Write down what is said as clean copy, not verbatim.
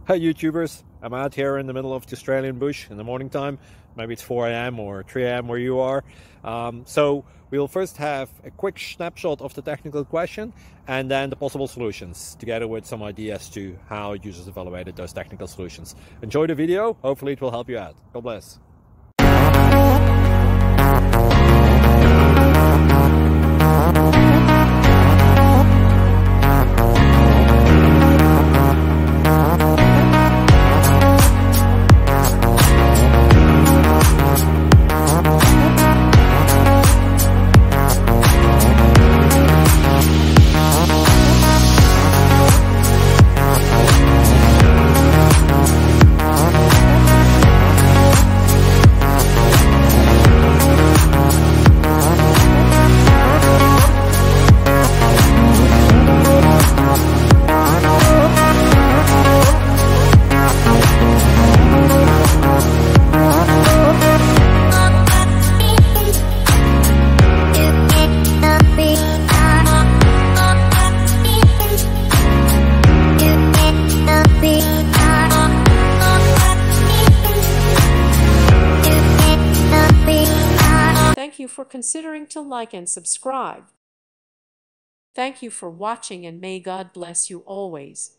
Hi YouTubers, I'm out here in the middle of the Australian bush in the morning time. Maybe it's 4 a.m. or 3 a.m. where you are. So we'll first have a quick snapshot of the technical question and then the possible solutions, together with some ideas to how users evaluated those technical solutions. Enjoy the video, hopefully it will help you out. God bless. Thank you for considering to like and subscribe. Thank you for watching, and may God bless you always.